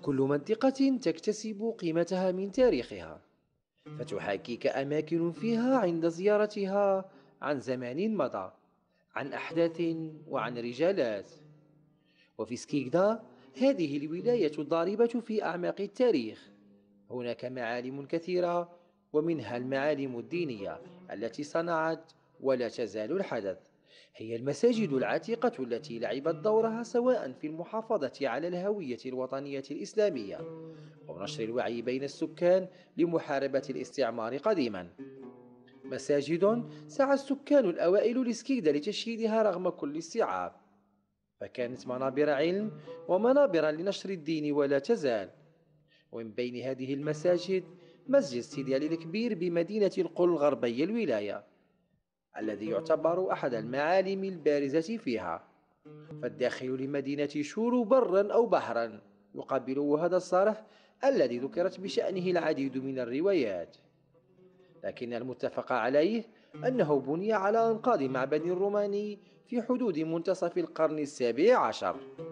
كل منطقة تكتسب قيمتها من تاريخها، فتحاكيك أماكن فيها عند زيارتها عن زمان مضى، عن أحداث وعن رجالات. وفي سكيكدا، هذه الولاية الضاربة في أعماق التاريخ، هناك معالم كثيرة، ومنها المعالم الدينية التي صنعت ولا تزال الحدث. هي المساجد العتيقة التي لعبت دورها سواء في المحافظة على الهوية الوطنية الإسلامية ونشر الوعي بين السكان لمحاربة الاستعمار قديما. مساجد سعى السكان الأوائل لسكيدا لتشييدها رغم كل الصعاب، فكانت منابر علم ومنابر لنشر الدين ولا تزال. ومن بين هذه المساجد مسجد سيدي علي الكبير بمدينة القل غربي الولاية، الذي يعتبر أحد المعالم البارزة فيها، فالداخل لمدينة شورو برا أو بحرا يقابله هذا الصرح الذي ذكرت بشأنه العديد من الروايات، لكن المتفق عليه أنه بني على أنقاض معبد روماني في حدود منتصف القرن السابع عشر.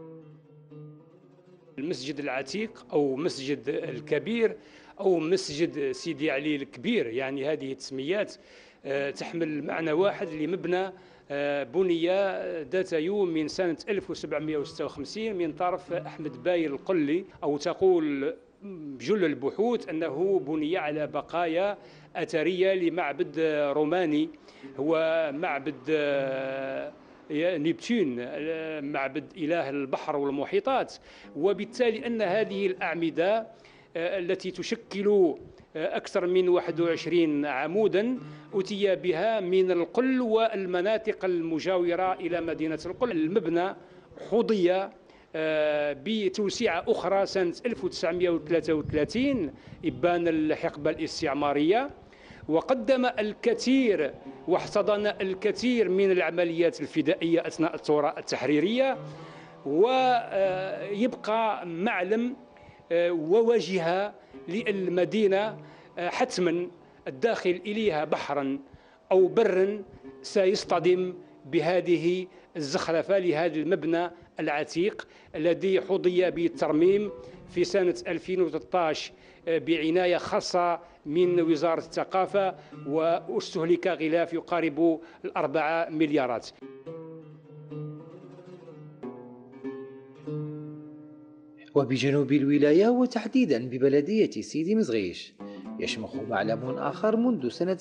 المسجد العتيق أو مسجد الكبير أو مسجد سيدي علي الكبير، يعني هذه التسميات تحمل معنى واحد لمبنى بني ذات يوم من سنة 1756 من طرف أحمد باي القلي، أو تقول جل البحوث أنه بني على بقايا أثرية لمعبد روماني، هو معبد نبتون، معبد إله البحر والمحيطات. وبالتالي أن هذه الأعمدة التي تشكل أكثر من 21 عمودا أتي بها من القل والمناطق المجاورة إلى مدينة القل. المبنى حظي بتوسعة أخرى سنة 1933 إبان الحقبة الاستعمارية، وقدم الكثير واحتضن الكثير من العمليات الفدائية أثناء الثورة التحريرية، ويبقى معلم وواجهة للمدينة. حتما الداخل إليها بحرا أو برا سيصطدم بهذه الزخرفة لهذا المبنى العتيق الذي حظي بالترميم في سنة 2013 بعناية خاصة من وزارة الثقافة، واستهلك غلاف يقارب 4 مليارات. وبجنوب الولاية وتحديدا ببلدية سيدي مزغيش يشمخ معلم آخر منذ سنة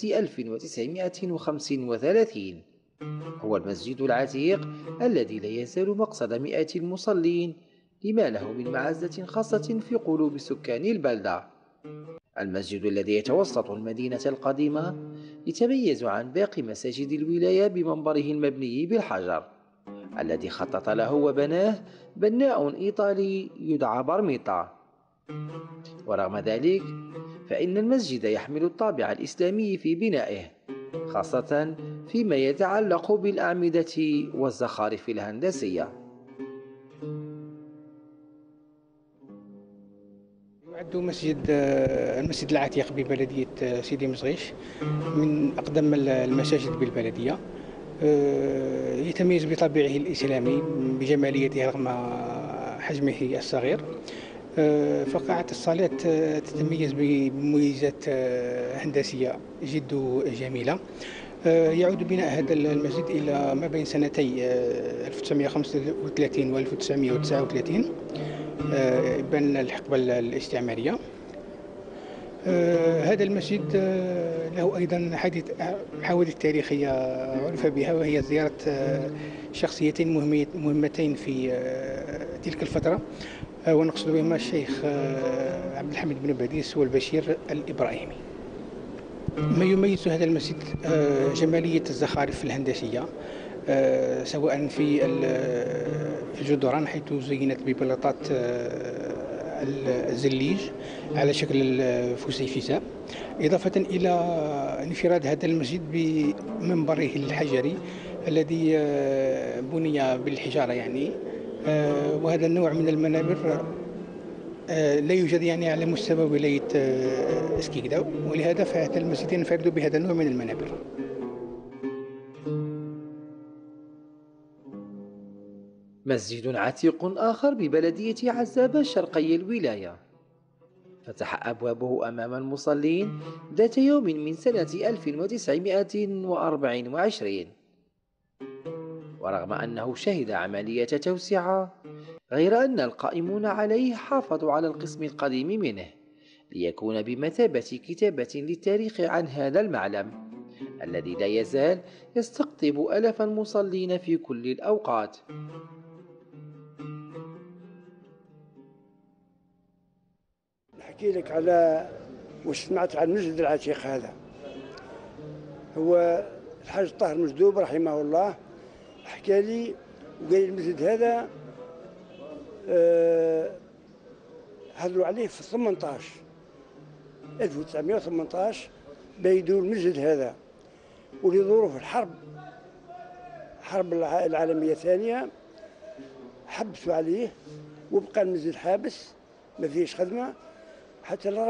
1935، هو المسجد العتيق الذي لا يزال مقصد مئات المصلين لما له من معزة خاصة في قلوب سكان البلدة. المسجد الذي يتوسط المدينة القديمة يتميز عن باقي مساجد الولاية بمنبره المبني بالحجر الذي خطط له وبناه بناء إيطالي يدعى برميطا. ورغم ذلك فإن المسجد يحمل الطابع الإسلامي في بنائه، خاصة فيما يتعلق بالأعمدة والزخارف الهندسية. يعد المسجد العتيق ببلدية سيدي مزغيش من أقدم المساجد بالبلدية. يتميز بطابعه الإسلامي بجماليته رغم حجمه الصغير. فقاعة الصلاة تتميز بمميزات هندسية جد جميلة. يعود بناء هذا المسجد إلى ما بين سنتي 1935 و 1939 بين الحقبة الاستعمارية. هذا المسجد له أيضا حوادث تاريخية عرف بها، وهي زيارة شخصيتين مهمتين في تلك الفترة، ونقصد بهما الشيخ عبد الحميد بن باديس والبشير الإبراهيمي. ما يميز هذا المسجد جمالية الزخارف الهندسية، سواء في الجدران حيث زينت ببلاطات الزليج على شكل فسيفساء، إضافة إلى انفراد هذا المسجد بمنبره الحجري الذي بني بالحجارة يعني. وهذا النوع من المنابر لا يوجد يعني على مستوى ولاية سكيكدا، ولهذا فهذا المسجد ينفرد بهذا النوع من المنابر. مسجد عتيق آخر ببلدية عزابة شرقي الولاية فتح أبوابه أمام المصلين ذات يوم من سنة 1924، ورغم أنه شهد عملية توسعة غير أن القائمون عليه حافظوا على القسم القديم منه ليكون بمثابة كتابة للتاريخ عن هذا المعلم الذي لا يزال يستقطب ألاف المصلين في كل الأوقات. نحكي لك على واش سمعت عن المسجد العتيق هذا. هو الحاج طاهر مجدوب رحمه الله حكى لي وقال لي المسجد هذا هضروا عليه في 1918 بيدوا المسجد هذا، ولظروف الحرب العالمية الثانية حبسوا عليه وبقى المسجد حابس ما فيش خدمة حتى ال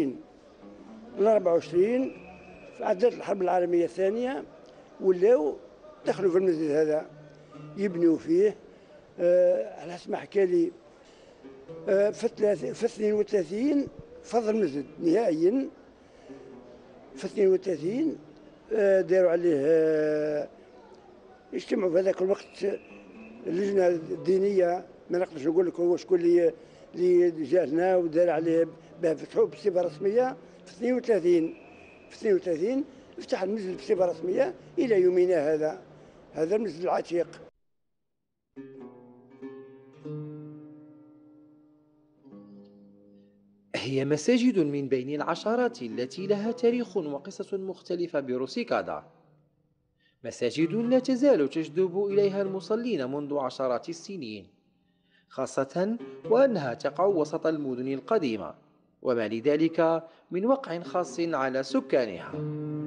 24 عدت الحرب العالمية الثانية ولاو دخلوا في المسجد هذا يبنوا فيه. على حسب ما حكى لي في 32 فضل المسجد نهائيا. في 32 داروا عليه اجتمعوا في هذاك الوقت اللجنة الدينية، ما نقدرش نقول لك هو شكون اللي جا هنا ودار عليه باه فتحوه بصفة رسمية. في 32 فتح المسجد بصفة رسمية إلى يومنا هذا المسجد العتيق. هي مساجد من بين العشرات التي لها تاريخ وقصص مختلفة بروسيكادا، مساجد لا تزال تجذب إليها المصلين منذ عشرات السنين، خاصة وأنها تقع وسط المدن القديمة وما لذلك من وقع خاص على سكانها.